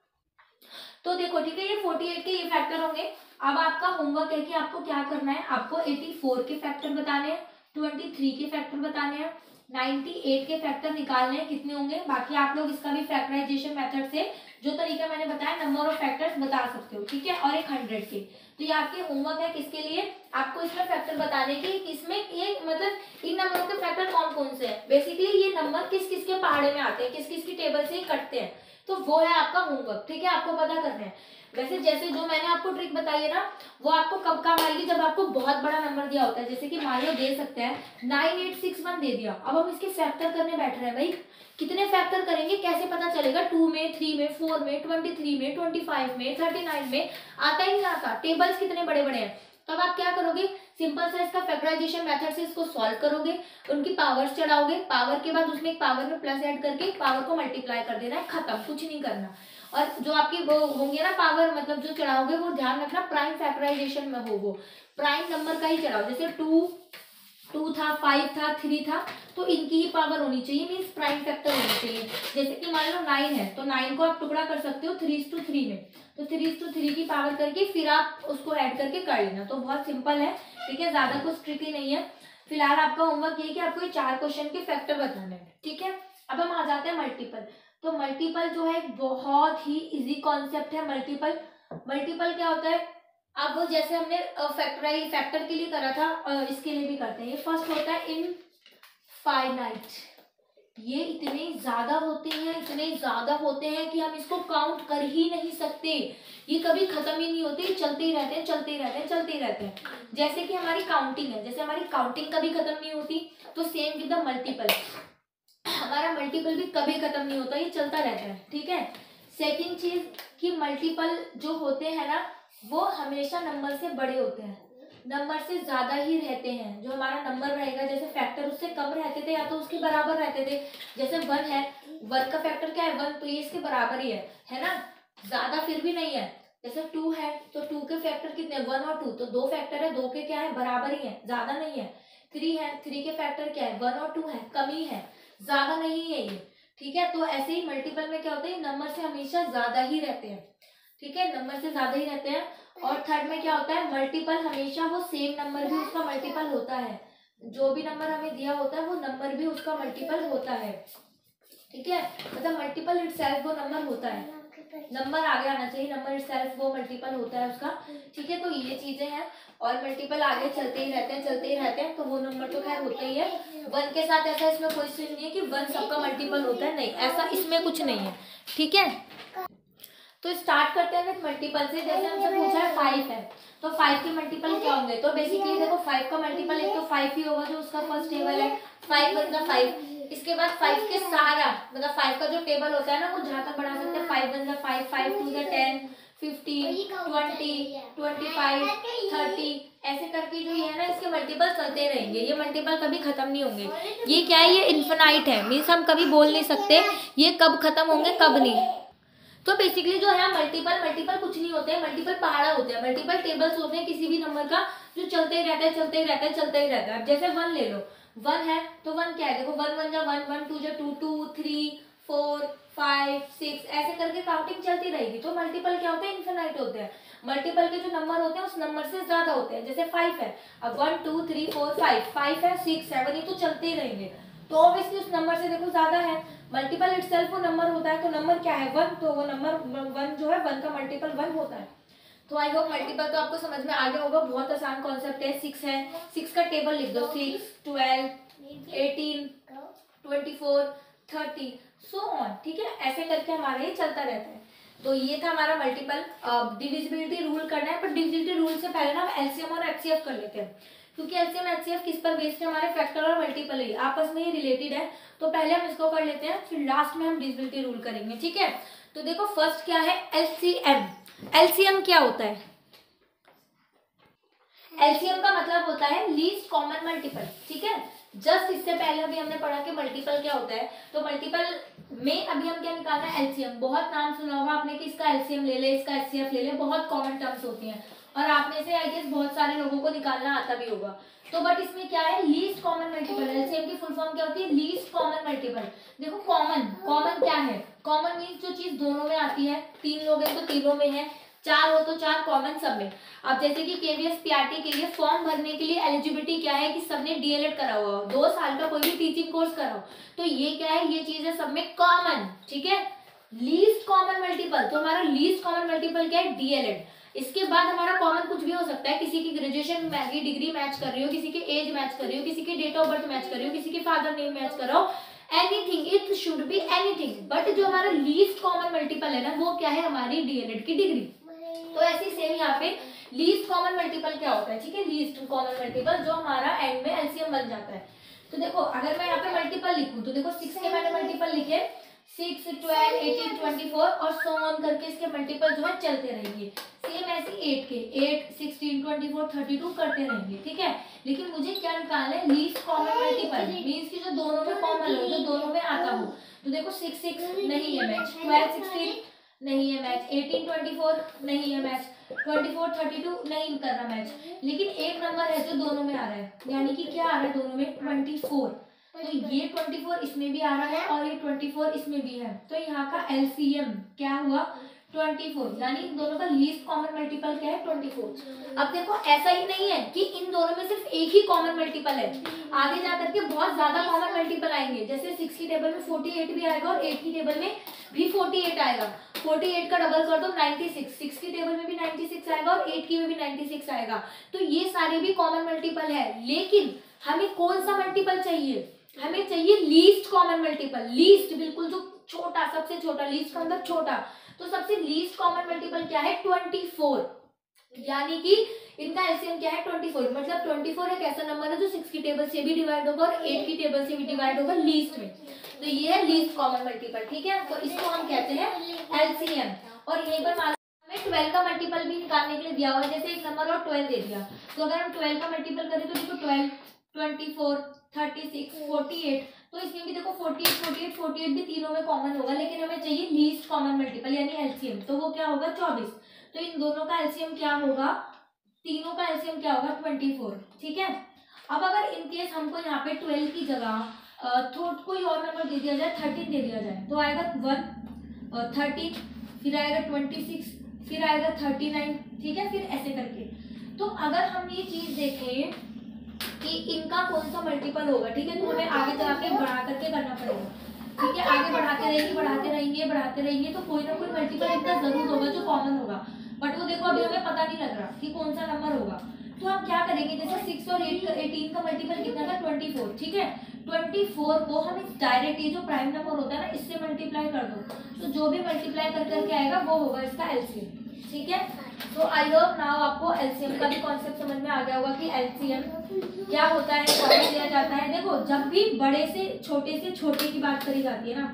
तो देखो ठीक है, ये 48 के ये फैक्टर होंगे। अब आपका होमवर्क है कि आपको क्या करना है, आपको 84 के फैक्टर बताने हैं, 23 के फैक्टर बताने हैं, 98 के फैक्टर निकालने हैं, कितने होंगे। बाकी आप लोग इसका भी फैक्टराइजेशन मेथड से जो तरीका मैंने बताया नंबर ऑफ फैक्टर्स बता सकते हो, ठीक है। और एक 100 के, तो ये आपके होमवर्क है किसके लिए, आपको इसमें फैक्टर बताने की, इसमें ये मतलब इन नंबरों के फैक्टर कौन कौन से हैं, बेसिकली ये नंबर किस किस के पहाड़े में आते हैं, किस किस की टेबल से ही कटते हैं, तो वो है आपका होमवर्क, ठीक है, आपको पता करना है। वैसे जैसे जो मैंने आपको ट्रिक बताई है ना, वो आपको कब काम आएगी, जब आपको बहुत बड़ा नंबर दिया होता है, जैसे कि मान लो दे सकते हैं 9861 दे दिया, अब हम इसके फैक्टर करने बैठ रहे हैं, भाई कितने फैक्टर करेंगे, कैसे पता चलेगा, 2 में 3 में 4 में 23 में 25 में 39 में, आता ही नहीं आता, टेबल्स कितने बड़े बड़े हैं। तब आप क्या करोगे, सिंपल सा इसका फैक्टराइजेशन मेथड से इसको सॉल्व करोगे, उनकी पावर्स चढ़ाओगे, पावर के बाद उसमें एक पावर में प्लस ऐड करके पावर को मल्टीप्लाई कर देना है, खत्म, कुछ नहीं करना। और जो आपकी वो होंगे ना पावर, मतलब जो चढ़ाओगे वो ध्यान रखना प्राइम फैक्टराइजेशन में हो, वो प्राइम नंबर का ही चढ़ाओ, जैसे 2 2 था, 5 था, 3 था, तो इनकी ही पावर होनी चाहिए, मीन्स प्राइम फैक्टर होनी चाहिए। जैसे कि मान लो 9 है तो 9 को आप टुकड़ा कर सकते हो 3:3 में, तो 3:3 की पावर करके फिर आप उसको ऐड करके कर लेना। तो बहुत सिंपल है, ठीक है, ज्यादा कुछ ट्रिकी नहीं है। फिलहाल आपका होमवर्क ये कि आपको ये 4 क्वेश्चन के फैक्टर बताने हैं, ठीक है। अब हम आ जाते हैं मल्टीपल। तो मल्टीपल जो है बहुत ही इजी कॉन्सेप्ट है। मल्टीपल क्या होता है, अब जैसे हमने फैक्टर के लिए करा था, इसके लिए भी करते हैं। ये फर्स्ट होता है इनफाइनाइट, ये इतने ज्यादा होते हैं कि हम इसको काउंट कर ही नहीं सकते, ये कभी खत्म ही नहीं होते, चलते ही रहते हैं। जैसे कि हमारी काउंटिंग है, जैसे हमारी काउंटिंग कभी खत्म नहीं होती, तो सेम विद द मल्टीपल, हमारा मल्टीपल भी कभी खत्म नहीं होता, ये चलता रहता है, ठीक है। सेकंड चीज कि मल्टीपल जो होते हैं ना, वो हमेशा नंबर से बड़े होते हैं, नंबर से ज्यादा ही रहते हैं। जो हमारा नंबर रहेगा, जैसे फैक्टर उससे कम रहते थे या तो उसके बराबर रहते थे। जैसे 1 है, 1 का फैक्टर क्या है 1, तो ये इसके बराबर ही है ना, ज्यादा फिर भी नहीं है। जैसे 2 है तो 2 के फैक्टर कितने 1 और 2, तो 2 फैक्टर है, 2 के क्या है बराबर ही है, ज्यादा नहीं है। 3 है, 3 के फैक्टर क्या है 1 और 2 है, कम ही है, ज्यादा नहीं है ये, ठीक है। तो ऐसे ही मल्टीपल में क्या होता है, नंबर से हमेशा ज्यादा ही रहते हैं, ठीक है, नंबर से ज्यादा ही रहते हैं। और थर्ड में क्या होता है, मल्टीपल हमेशा वो सेम नंबर भी उसका मल्टीपल होता है, जो भी नंबर हमें दिया होता है वो नंबर भी उसका मल्टीपल होता है, ठीक है। मतलब मल्टीपल इटसेल्फ वो नंबर होता है, नंबर आगे आना चाहिए, नंबर इटसेल्फ वो मल्टीपल होता है उसका, ठीक है। तो ये चीजें हैं, और मल्टीपल आगे चलते ही रहते हैं, तो वो नंबर तो खैर होता ही है। 1 के साथ ऐसा इसमें कोई चीज नहीं है कि 1 सबका मल्टीपल होता है, नहीं, ऐसा इसमें कुछ नहीं है, ठीक है। तो स्टार्ट करते हैं विद मल्टीपल से। जैसे हमसे पूछा है 5 है, तो 5 के मल्टीपल क्या होंगे, तो बेसिकली देखो 5 का मल्टीपल एक तो 5 ही होगा, जो उसका फर्स्ट टेबल है 5 1 5। इसके बाद 5 के सारा मतलब 5 का जो टेबल होता है ना, वो जहां तक बढ़ा सकते हैं 5 1 5, 5 2 10, 15 20 25 30, ऐसे करके जो ये है ना, इसके मल्टीपल चलते रहेंगे, ये मल्टीपल कभी खत्म नहीं होंगे। ये क्या है, ये इन्फिनाइट है, मीन्स हम कभी बोल नहीं सकते ये कब खत्म होंगे कब नहीं। तो बेसिकली जो है मल्टीपल कुछ नहीं होते हैं, मल्टीपल पहाड़ा होते हैं, मल्टीपल टेबल्स होते हैं किसी भी नंबर का, जो चलते ही रहता है। अब जैसे 1 ले लो, 1 है तो 1 क्या है, देखो 1 1 जा 1, 1 2 जा 2, 2 3 4 5 6, ऐसे करके काउंटिंग चलती रहेगी। तो मल्टीपल क्या होते हैं, इनफिनाइट होते हैं। मल्टीपल के जो नंबर होते हैं उस नंबर से ज्यादा होते हैं। जैसे 5 है, अब 1 2 3 4 5 है 6 7, ये तो चलते ही रहेंगे, तो ऑब्वियसली उस नंबर से देखो ज्यादा है। मल्टीपल इटसेल्फ वो नंबर होता है, तो नंबर क्या है 1, तो वो नंबर 1 जो है 1 का मल्टीपल 1 होता है। तो आई होप मल्टीपल तो आपको समझ में आ गया होगा, बहुत आसान कॉन्सेप्ट है। 6 है, 6 का टेबल लिख दो, 6 12 18 24 30 सो ऑन, ठीक है, ऐसे करके हमारा ये चलता रहता है। तो ये था हमारा मल्टीपल। डिविजिबिलिटी रूल करना है, पर डिविजिबिलिटी रूल से पहले ना हम एलसीएम और एचसीएफ कर लेते हैं, क्योंकि एलसीएम एचसीएफ किस पर बेस्ड है, हमारे फैक्टर और मल्टीपल ही आपस में ही रिलेटेड है। तो पहले हम इसको कर लेते हैं, फिर लास्ट में हम डिविजिबिलिटी रूल करेंगे, ठीक है। तो देखो फर्स्ट क्या है, एलसीएम। एलसीएम क्या होता है, एलसीएम का मतलब होता है लीस्ट कॉमन मल्टीपल, ठीक है। जस्ट इससे पहले अभी हमने पढ़ा कि मल्टीपल क्या होता है, तो मल्टीपल में अभी हम क्या निकालना है, एलसीएम। बहुत नाम सुना होगा आपने कि इसका एलसीएम ले ले, इसका एचसीएफ ले ले, बहुत कॉमन टर्म्स होती हैं, और आप में से आई गेस बहुत सारे लोगों को निकालना आता भी होगा। तो बट इसमें क्या है, लीस्ट कॉमन मल्टीपल। एलसीएम की फुल फॉर्म क्या होती है, लीस्ट कॉमन मल्टीपल। देखो कॉमन क्या है, कॉमन मीन्स जो चीज दोनों में आती है, 3 लोग हैं तो तीनों में है, 4 हो तो 4 कॉमन सब में। अब जैसे कि केवीएस पीआरटी के लिए फॉर्म भरने के लिए एलिजिबिलिटी क्या है कि सबने डीएलएड करा हुआ हो, 2 साल का कोई भी टीचिंग कोर्स करा हो, तो ये क्या है, ये चीज है सब में कॉमन, ठीक है। लीस्ट कॉमन मल्टीपल, तो हमारा लीस्ट कॉमन मल्टीपल क्या है, डीएलएड। इसके बाद हमारा कॉमन कुछ भी हो सकता है, किसी की ग्रेजुएशन की डिग्री मैच कर रही हो, किसी की एज मैच कर रही हो, किसी की डेट ऑफ बर्थ मैच कर रही हो, किसी के फादर नेम मैच कर रहा हो, anything, it should be anything. But जो हमारा लीस्ट कॉमन मल्टीपल है ना, वो क्या है, हमारी डीएलएड की डिग्री। तो ऐसे सेम यहाँ पे लीस्ट कॉमन मल्टीपल क्या होता है, ठीक है, लीस्ट कॉमन मल्टीपल जो हमारा एंड में एलसीएम बन जाता है। तो देखो अगर मैं यहाँ पे मल्टीपल लिखूं, तो देखो 6 के मैंने मल्टीपल लिखे, 6 12 18 24 और सो ऑन करके इसके मल्टीपल जो है चलते रहेंगे। सेम ऐसे 8 के 8 16 24 32 करते रहेंगे, ठीक है। लेकिन मुझे क्या निकालना है, लीस्ट कॉमन मल्टीपल, मीन्स की जो दोनों में कॉमन हो, जो दोनों में आता हो। तो देखो 6 6 नहीं है मैच, 12 16 नहीं है मैच, 18 24 नहीं है मैच, 24 32 नहीं करना मैच। लेकिन एक नंबर है जो दोनों में आ रहा है, यानी कि क्या आ रहा है दोनों में 24। तो ये 24 इसमें भी आ रहा है और ये 24 इसमें भी है, तो यहाँ का एलसीएम क्या हुआ 24, यानी इन दोनों का लीस्ट कॉमन मल्टीपल क्या है 24। अब देखो ऐसा ही नहीं है कि इन दोनों में सिर्फ एक ही कॉमन मल्टीपल है, आगे जाकर के बहुत ज्यादा कॉमन मल्टीपल आएंगे। जैसे 6 की टेबल में 48 भी आएगा और 8 की टेबल में भी 48 आएगा। 48 का डबल कर दो 96, 6 की टेबल में भी 96 आएगा और 8 की में भी 96 आएगा। तो ये सारे भी कॉमन मल्टीपल है, लेकिन हमें कौन सा मल्टीपल चाहिए, हमें चाहिए लीस्ट कॉमन मल्टीपल। लीस्ट बिल्कुल जो छोटा, सबसे छोटा, लीस्ट का मतलब छोटा, तो सबसे लीस्ट कॉमन मल्टीपल क्या है 24, यानी कि इनका एलसीएम क्या है 24। मतलब 24 एक ऐसा नंबर है जो 6 की टेबल से भी डिवाइड होगा और 8 की टेबल से भी डिवाइड होगा लीस्ट में, तो ये है लीस्ट कॉमन मल्टीपल। ठीक है, तो इसको हम कहते हैं एलसीएम। और यहीं पर हमें 12 का मल्टीपल भी निकालने के लिए दिया हुआ है, जैसे एक नंबर और 12 दे दिया, तो अगर हम 12 का मल्टीपल करें तो देखो 12, 24, 36, 48, तो इसमें भी देखो 48 भी तीनों में कॉमन होगा, लेकिन हमें चाहिए लीस्ट कॉमन मल्टीपल यानी एलसीएम, तो वो क्या होगा 24। तो इन दोनों का एलसीएम क्या होगा, तीनों का एलसीएम क्या होगा 24। ठीक है, अब अगर इनकेस हमको यहाँ पे 12 की जगह कोई और नंबर दे दिया जाए, 13 दे दिया जाए, तो आएगा 1, 13, फिर आएगा 26, फिर आएगा 39। ठीक है, फिर ऐसे करके। तो अगर हम ये चीज देखें कि इनका कौन सा मल्टीपल होगा, ठीक है, तो हमें आगे जाके बढ़ा करके करना पड़ेगा। ठीक है, आगे बढ़ाते रहेंगे तो कोई ना कोई मल्टीपल इनका जरूर होगा जो कॉमन होगा, बट वो देखो अभी हमें पता नहीं लग रहा कि कौन सा नंबर होगा। तो हम क्या करेंगे, जैसे 6 और 18 का मल्टीपल कितना था 24। ठीक है, 24 को हम इस डायरेक्ट ये जो प्राइम नंबर होता है ना इससे मल्टीप्लाई कर दो, तो जो भी मल्टीप्लाई कर करके आएगा वो होगा इसका एलसीएम। ठीक है, तो आई होप नाउ आपको एलसीएम का भी कॉन्सेप्ट समझ में आ गया होगा कि एलसीएम क्या होता है, कैसे लिया जाता है। देखो जब भी बड़े से छोटे की बात करी जाती है ना,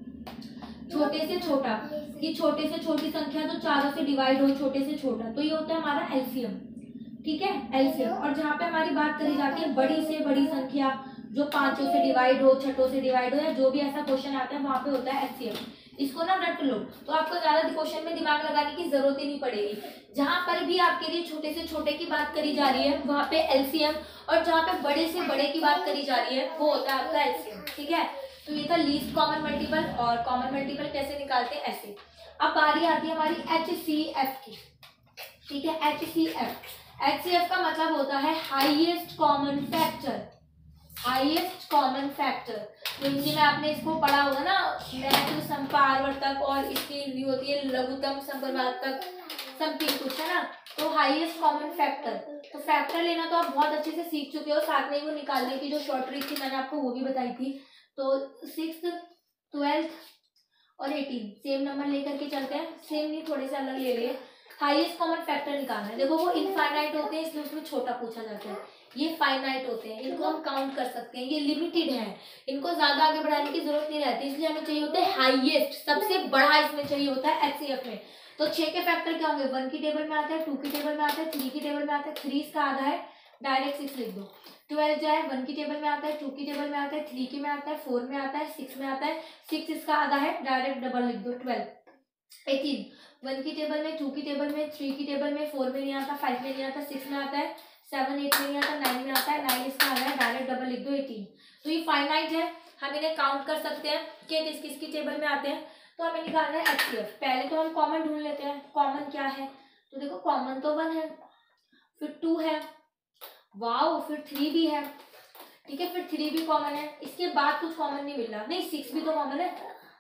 छोटे से छोटा, कि छोटे से छोटी संख्या जो चारों से डिवाइड हो, छोटे से छोटा, तो ये होता है हमारा एलसीएम। ठीक है, एलसीएम। और जहाँ पे हमारी बात करी जाती है बड़ी से बड़ी संख्या जो पांचों से डिवाइड हो, छठों से डिवाइड हो, या जो भी ऐसा क्वेश्चन आता है वहां पे होता है एचसीएफ। इसको ना रट लो तो आपको ज्यादा क्वेश्चन में दिमाग लगाने की जरूरत ही नहीं पड़ेगी। जहां पर भी आपके लिए छोटे से छोटे की बात करी जा रही है वहां पे एलसीएम, और जहां पे बड़े से बड़े की बात करी जा रही है वो होता है आपका एलसीएम। ठीक है, तो ये था लीस्ट कॉमन मल्टीपल। और कॉमन मल्टीपल कैसे निकालते हैं, ऐसे। अब बारी आती है हमारी एचसीएफ की। ठीक है, एचसीएफ का मतलब होता है highest common factor. Highest common factor, तो हिंदी में आपने इसको पढ़ा होगा ना, समपारवर्तक, और इसकी हिंदी होती है लघुत्तम संप्रवर्तक, समथिंग कुछ है ना। तो हाईएस्ट कॉमन फैक्टर, तो फैक्टर लेना तो आप बहुत अच्छे से सीख चुके हो, साथ में वो निकालने की जो शॉर्ट ट्रिक थी मैंने आपको वो भी बताई थी। तो 6th, 12th और 18 सेम नंबर लेकर के चलते हैं, सेम नहीं थोड़े से अलग ले लिए। हाईएस्ट कॉमन फैक्टर निकालना है। देखो वो इनफाइनाइट होते हैं इसलिए उसमें छोटा पूछा जाता है, ये फाइनाइट होते हैं, इनको हम काउंट कर सकते हैं, ये लिमिटेड है, इनको ज्यादा आगे बढ़ाने की जरूरत नहीं रहती, इसलिए हमें चाहिए होता है हाईएस्ट, सबसे बड़ा इसमें चाहिए होता है एचसीएफ में। तो 6 के फैक्टर क्या होंगे, 1 की टेबल में आता है, 2 की टेबल में आता है, 3 की टेबल में आता है, 3 इसका आधा है, डायरेक्ट 6 लिख दो। 12 जो है 1 की टेबल में आता है, 2 की टेबल में आता है, 3 की में आता है, 4 में आता है, 6 में आता है, 6 इसका आधा है, डायरेक्ट डबल लिख दो 12। 18 1 की टेबल में, 2 की टेबल में, 3 की टेबल में, 4 में नहीं आता, 5 में नहीं आता, 6 में आता है, 7 8 में नहीं आता, 9 में आता है, 9 इसका आधा है, डायरेक्ट डबल लिख दो 18। तो ये फाइनाइट है, हम इन्हें काउंट कर सकते हैं कि किस किस की टेबल में आते हैं। तो हमें निकालना है एचसीएफ। पहले तो हम कॉमन ढूंढ लेते हैं, कॉमन क्या है, तो देखो कॉमन तो 1 है, फिर 2 है, वाओ, फिर 3 भी है। ठीक है, फिर 3 भी कॉमन है, इसके बाद कुछ कॉमन नहीं मिल रहा, नहीं 6 भी तो कॉमन है,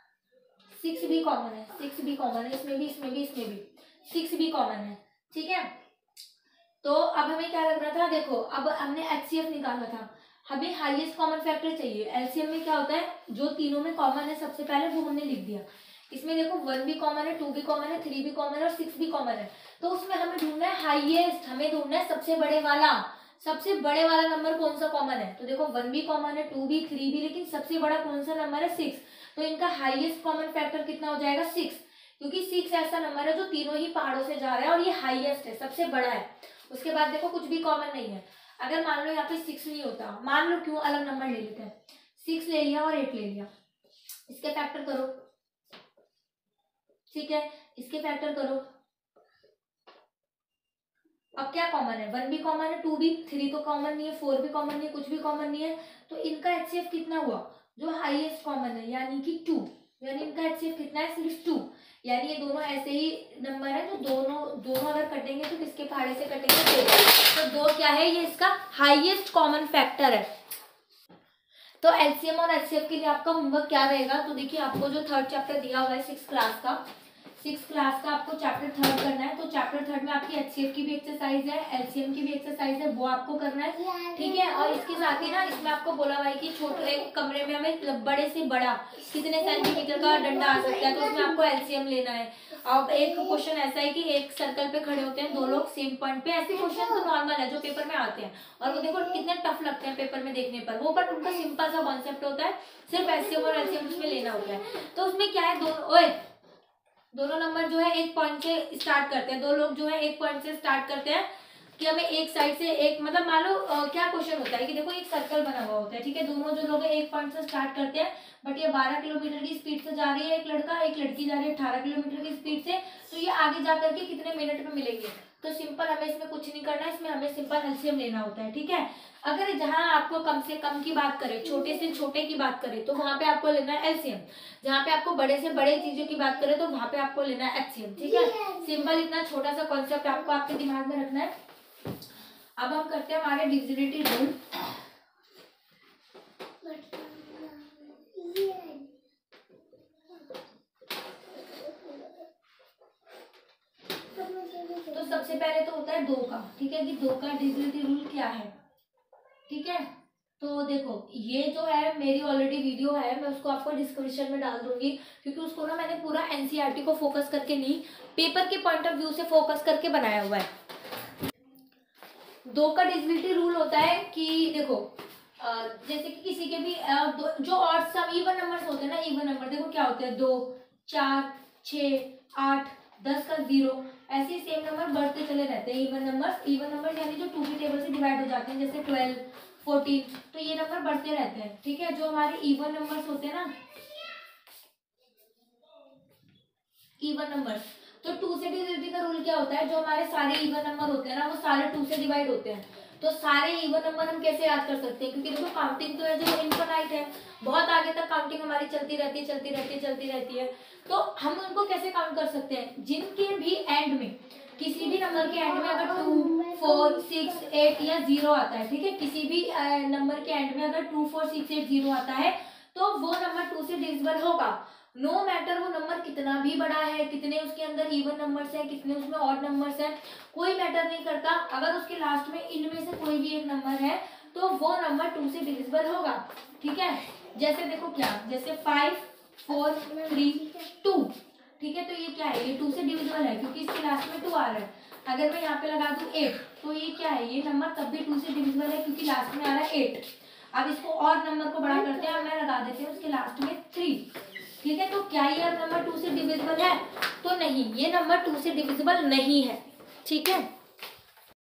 6 भी कॉमन है, 6 भी कॉमन है, इसमें भी, इसमें भी, इसमें भी 6 भी कॉमन है। ठीक है, तो अब हमें क्या लग रहा था, देखो अब हमने एचसीएफ निकाला था, हमें हाईएस्ट कॉमन फैक्टर चाहिए। एलसीएम में क्या होता है, जो तीनों में कॉमन है सबसे पहले वो हमने लिख दिया। इसमें देखो 1 भी कॉमन है, 2 भी कॉमन है, 3 भी कॉमन है और 6 भी कॉमन है। तो उसमें हमें ढूंढना है हाईएस्ट, हमें ढूंढना है सबसे बड़े वाला, सबसे बड़े वाला नंबर कौन सा कॉमन है। तो देखो 1 भी कॉमन है, 2 भी, 3 भी, लेकिन सबसे बड़ा कौन सा नंबर है 6। तो इनका हाईएस्ट कॉमन फैक्टर कितना हो जाएगा 6, क्योंकि 6 ऐसा नंबर है जो तीनों ही पहाड़ों से जा रहा है और ये हाईएस्ट है, सबसे बड़ा है। उसके बाद देखो कुछ भी कॉमन नहीं है। अगर मान लो यहाँ पे 6 नहीं होता, मान लो, क्यों अलग नंबर ले लेते हैं, 6 ले लिया और 8 ले लिया, इसके फैक्टर करो। ठीक है, इसके फैक्टर करो, अब क्या कॉमन है, 1 भी कॉमन है, 2 भी, 3 तो कॉमन नहीं है, 4 भी कॉमन नहीं है, कुछ भी कॉमन नहीं है, तो इनका HCF कितना हुआ, जो हाईएस्ट कॉमन है यानी कि 2, यानी इनका HCF कितना है, सिर्फ 2। यानी ये दोनों ऐसे ही नंबर है जो दोनों अगर कटेंगे तो किसके पहाड़े से कटेंगे, 2। तो 2 क्या है, ये इसका हाईएस्ट कॉमन फैक्टर है। तो एलसीएम और एचसीएफ के लिए आपका होमवर्क क्या रहेगा, तो देखिए आपको जो थर्ड चैप्टर दिया हुआ है 6th क्लास का आपको चैप्टर 3 करना है। तो चैप्टर 3 में आपकी एचसीएफ की भी एक्सरसाइज है, एलसीएम की भी एक्सरसाइज है, वो आपको करना है, ठीक है। और इसके साथ ही ना इसमें आपको बोला हुआ है कि छोटे एक कमरे में हमें बड़े से बड़ा कितने सेंटीमीटर का डंडा आ सकता है, तो उसमें आपको एलसीएम लेना है। अब एक क्वेश्चन ऐसा है कि एक सर्कल पे खड़े होते हैं 2 लोग सेम पॉइंट पे, ऐसे क्वेश्चन तो नॉर्मल है जो पेपर में आते हैं, और वो देखो कितने टफ लगते हैं पेपर में देखने पर वो, बट उनका सिंपल सा कॉन्सेप्ट होता है, सिर्फ एचसीएम और एलसीएम उसमें लेना होता है। तो उसमें क्या है, दोनों नंबर जो है एक पॉइंट से स्टार्ट करते हैं, 2 लोग जो है एक पॉइंट से स्टार्ट करते हैं कि हमें एक साइड से एक, मतलब मान लो क्या क्वेश्चन होता है कि देखो एक सर्कल बना हुआ होता है, ठीक है, दोनों जो लोग हैं एक पॉइंट से स्टार्ट करते हैं, बट ये 12 किलोमीटर की स्पीड से जा रही है, एक लड़की जा रही है 18 किलोमीटर की स्पीड से, तो ये आगे जा करके कितने मिनट में मिलेंगे। तो सिंपल हमें इसमें कुछ नहीं करना है, इसमें हमें सिंपल एलसीएम लेना होता है, ठीक है। अगर जहां आपको कम से कम की बात करें, छोटे से छोटे की बात करें, तो वहां पे आपको लेना है एलसीएम, जहां पे आपको बड़े से बड़े चीजों की बात करें तो वहां पे आपको लेना है एचसीएम, ठीक है। सिंपल इतना छोटा सा कॉन्सेप्ट आपको आपके दिमाग में रखना है। अब हम करते हैं हमारे डिविजिबिलिटी रूल। तो सबसे पहले तो होता है 2 का, ठीक है, कि 2 का डिविजिबिलिटी रूल क्या है, ठीक है। तो देखो ये जो है मेरी ऑलरेडी वीडियो है, मैं उसको आपको डिस्क्रिप्शन में डाल दूंगी, क्योंकि उसको ना मैंने पूरा एनसीईआरटी को फोकस करके नहीं, पेपर के पॉइंट ऑफ व्यू से फोकस करके बनाया हुआ है। 2 का डिविजिबिलिटी रूल होता है कि देखो जैसे कि किसी के भी जो ऑड सम इवन नंबर्स होते हैं ना, इवन नंबर देखो क्या होते हैं, 2, 4, 6, 8, 10 का 0, ऐसे ही सेम नंबर बढ़ते चले रहते हैं। इवन नंबर यानी जो 2 की टेबल से डिवाइड हो जाते हैं, जैसे 12, 14, तो ये नंबर बढ़ते रहते हैं, ठीक है। जो हमारे इवन नंबर्स होते हैं ना, इवन नंबर्स, तो 2 से डिविजिबिलिटी का रूल क्या होता है, जो हमारे सारे इवन नंबर होते हैं ना वो सारे 2 से डिवाइड होते हैं। तो सारे इवन नंबर हम कैसे याद कर सकते हैं, क्योंकि देखो काउंटिंग तो है जो इनफिनाइट है, बहुत आगे तक काउंटिंग हमारी चलती रहती है। तो हम उनको कैसे काउंट कर सकते हैं, जिनके भी एंड में, किसी भी नंबर के एंड में अगर 2, 4, 6, 8 या 0 आता है, ठीक है, किसी भी नंबर के एंड में अगर 2, 4, 6, 8, 0 आता है, तो वो नंबर 2 से डिविजिबल होगा। नो मैटर वो नंबर कितना भी बड़ा है, कितने उसके अंदर इवन नंबर्स हैं, कितने उसमें ऑड नंबर्स हैं, कोई मैटर नहीं करता, अगर उसके लास्ट में इनमें से कोई भी एक नंबर है तो वो नंबर 2 से डिविजिबल होगा, ठीक है। जैसे देखो क्या, जैसे 5, 4, 3, 2, ठीक है, तो ये क्या है, ये 2 से डिविजिबल है क्योंकि इसके लास्ट में 2 आ रहा है। अगर मैं यहाँ पे लगा दूं 8, तो ये क्या है, ये नंबर तब भी 2 से डिविजिबल है क्योंकि लास्ट में आ रहा है 8। अब इसको और नंबर को बड़ा करते हैं, मैं लगा देती हूँ उसके लास्ट में 3, ठीक है। तो क्या ये नंबर 2 से डिविजिबल है, तो नहीं, ये नंबर 2 से डिविजिबल नहीं है, ठीक है।